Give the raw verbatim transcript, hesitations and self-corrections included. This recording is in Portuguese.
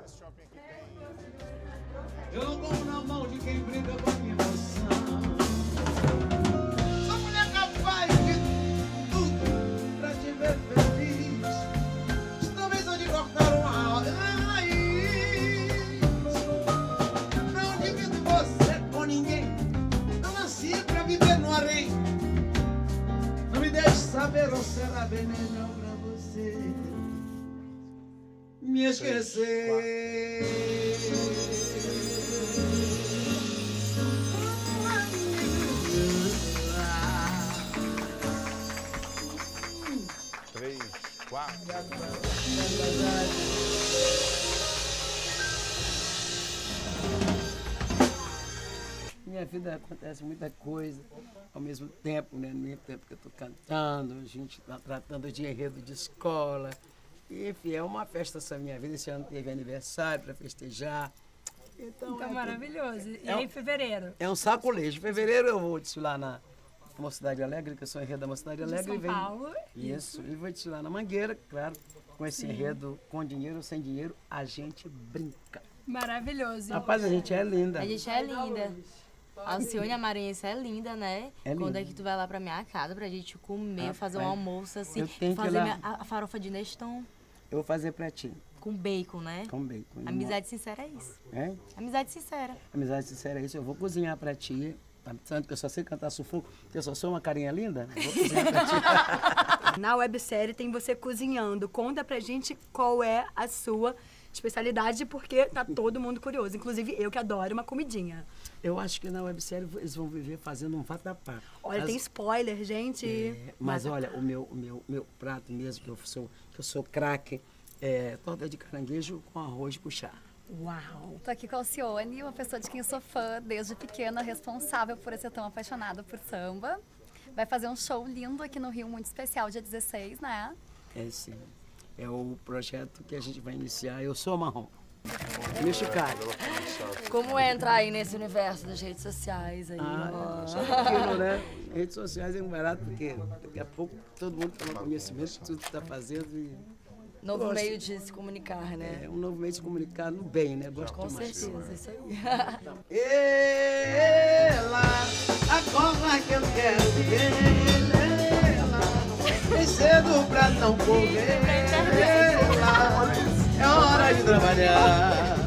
Eu não como na mão de quem brinca com a minha emoção. Sou mulher capaz de tudo pra te ver feliz. Talvez onde cortar uma raiz. Não divido você com ninguém. Não nasci pra viver no harém. Não me deixe saber ou será bem melhor pra você me esquecer. Três, quatro. Minha vida acontece muita coisa ao mesmo tempo, né? No mesmo tempo que eu estou cantando, a gente está tratando de enredo de escola. E, enfim, é uma festa essa minha vida. Esse ano teve aniversário para festejar. Então, Então, é maravilhoso. E é um, em fevereiro? É um sacolejo. Em fevereiro eu vou desfilar na Mocidade Alegre, que eu sou enredo da Mocidade De Alegre. São e vem, Paulo. Isso. E vou desfilar na Mangueira, claro, com esse Sim. enredo, com dinheiro ou sem dinheiro, a gente brinca. Maravilhoso. Rapaz, a gente é linda. A gente é linda. A Alcione Maranhense é linda, né? É Quando linda. é que tu vai lá pra minha casa pra gente comer, Rapaz, fazer um almoço assim, eu tenho que fazer ir lá. minha- a, a farofa de Neston Eu vou fazer pra ti, com bacon, né? com bacon. Amizade sincera é isso. É? Amizade sincera. Amizade sincera é isso. Eu vou cozinhar pra ti. Tá pensando que eu só sei cantar sufoco? Que eu só sou uma carinha linda? Eu vou cozinhar pra ti. Na websérie tem você cozinhando. Conta pra gente qual é a sua especialidade, porque tá todo mundo curioso. Inclusive eu que adoro uma comidinha. Eu acho que na websérie eles vão viver fazendo um vatapá. Olha, Mas- tem spoiler, gente. É, mas olha, o meu, o meu, meu prato mesmo, que eu sou, que eu sou craque, é torta de caranguejo com arroz com chá. Uau! Tô aqui com a Alcione, uma pessoa de quem eu sou fã desde pequena, responsável por ser tão apaixonada por samba. Vai fazer um show lindo aqui no Rio, muito especial, dia dezesseis, né? É sim. É o projeto que a gente vai iniciar. Eu sou marrom. Mexicano. Como é entrar aí nesse universo das redes sociais aí? Ah, ó? só aquilo, né? Redes sociais é um barato, porque daqui a pouco todo mundo tem conhecimento de tudo que está fazendo. E Novo gosto. meio de se comunicar, né? É um novo meio de se comunicar no bem, né? Gosto Com demais. certeza, isso aí. Ela, acorda que eu quero ver ela. Tem cedo pra não correr. Ela, é hora de trabalhar.